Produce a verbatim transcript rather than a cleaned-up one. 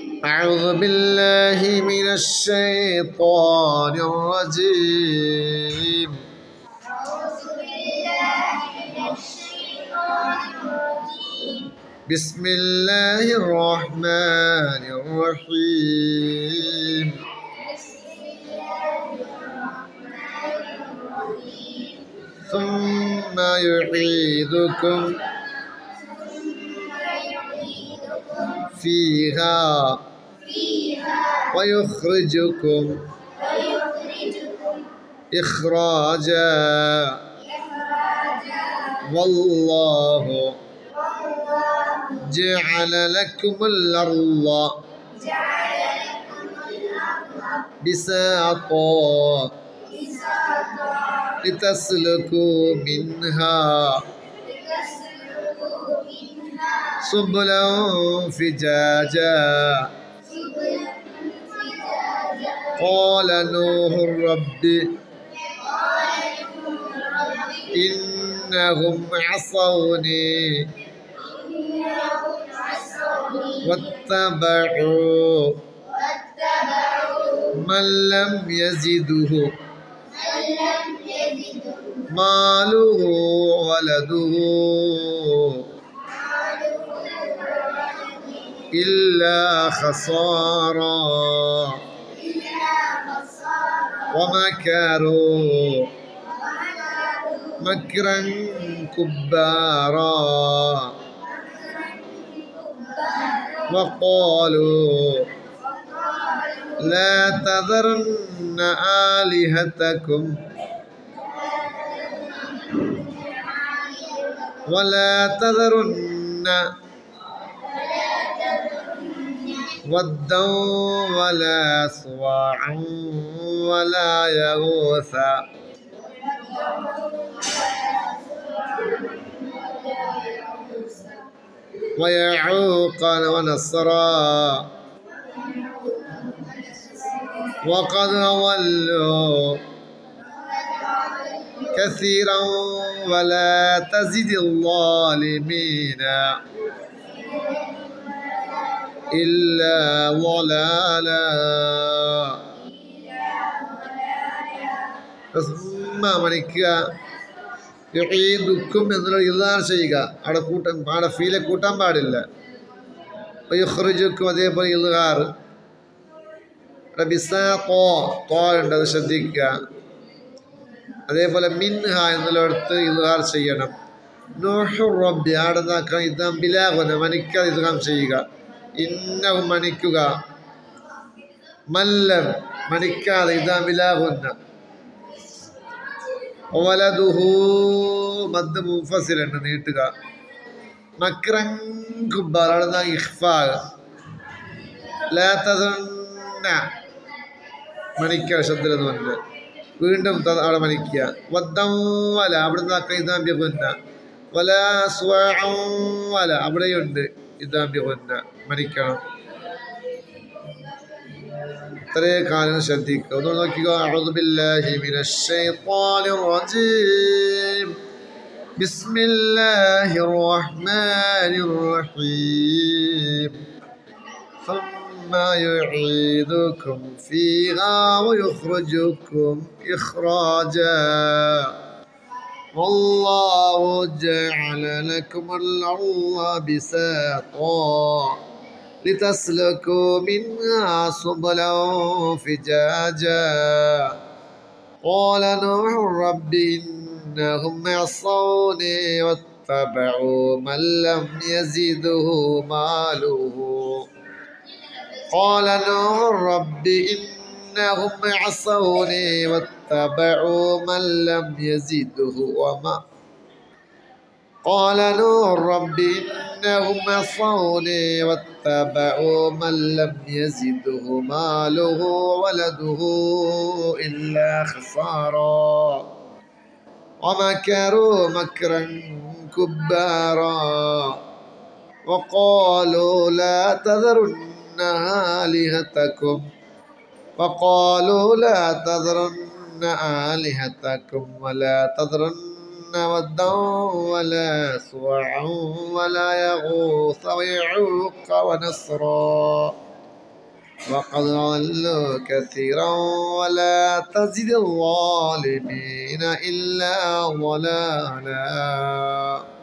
أعوذ بالله من الشيطان الرجيم أعوذ بالله من الشيطان الرجيم بسم الله الرحمن الرحيم بسم الله الرحمن الرحيم ثم يعيدكم ثم يعيدكم فيها فيها ويخرجكم ويخرجكم إخراجا إخراجا والله والله جعل لكم الأرض جعل لكم الأرض بساطا بساطا لتسلكوا منها لتسلكوا منها سبلا فجاجا سبلا فجاجا قال نوح رب قال نوح رب إنهم عصوني إنهم عصوني واتبعوا واتبعوا من لم يزده من لم يزده ماله ولده إلا خسارا إلا خسارا ومكروا ومكروا مكرا كبارا وقالوا لا تذرن آلهتكم ولا تذرن ودا ولا سواعا ولا يغوث ويعوق ونسرا وقد ضلوا كثيرا ولا تزد الظالمين إلا ضلالا ثم മണിക്കുക യുഈദുക്കും എന്നുള്ള ഇതാണ് ചെയ്യുക. അവിടെ കൂട്ടാൻ അവിടെ ഫീലെ കൂട്ടാൻ പാടില്ല. യുഖ്റിജുക്കും അതേപോലെ ഇൽഗാർ ബിസാഖോ തോ ഉണ്ട്, അത് ശ്രദ്ധിക്കുക. അതേപോലെ മിൻഹ എന്നുള്ളടത്ത് ഇൽഗാർ ചെയ്യണം. നൂഹു റബ്ബി അവിടെ നിന്നാക്കണം ഇതാം ബിലാഗുന മണിക്കാതെ ഇൽഗാം ചെയ്യുക. ഇന്നഹും മണിക്കുക. മല്ലം മണിക്കാതെ ഇതാം ബിലാഗുന്ന. വലതുഹു മദ് മുൻഫസിലുണ്ട്, നീട്ടുക. മക്രൻ കുബ്ബാർ അവിടെ നിന്നാ ഇഖ്ഫാ. ലാ തദുന്ന മണിക്ക ശബ്ദം വന്ന് വീണ്ടും അവിടെ മണിക്കുക. വദ്ദം വല അവിടെ നിന്നാക്ക ഇതാം ബിഗുന്ന. വല സ്വാഅൻ വല അവിടെയുണ്ട് ഇതാം ബിഗുന്ന മണിക്കണം. ഇത്രയും കാലം ശ്രദ്ധിക്കുക. ഒന്ന് നോക്കിക്കോ. അഊദു ബില്ലാഹി മിനശ് ശൈത്വാനിർ റജീം. ബിസ്മില്ലാഹിർ റഹ്മാനിർ റഹീം. ثم يعيدكم فيها ويخرجكم إخراجا والله جعل لكم الأرض بساطا لتسلكوا منها سبلا فجاجا قال نوح رب إنهم عصوني واتبعوا من لم يزده ماله قال نوح رب إنهم عصوني واتبعوا من لم يزده وما قال نوح رب إنهم عصوني واتبعوا من لم يزده ماله ولده إلا خسارا ومكروا مكرا كبارا وقالوا لا تذرن آلهتكم وقالوا لا تذرن آلهتكم ولا تذرن ودا ولا سواعا ولا يغوث ويعوق ونسرا وقد ضلوا كثيرا ولا تزد الظالمين إلا ضلالا.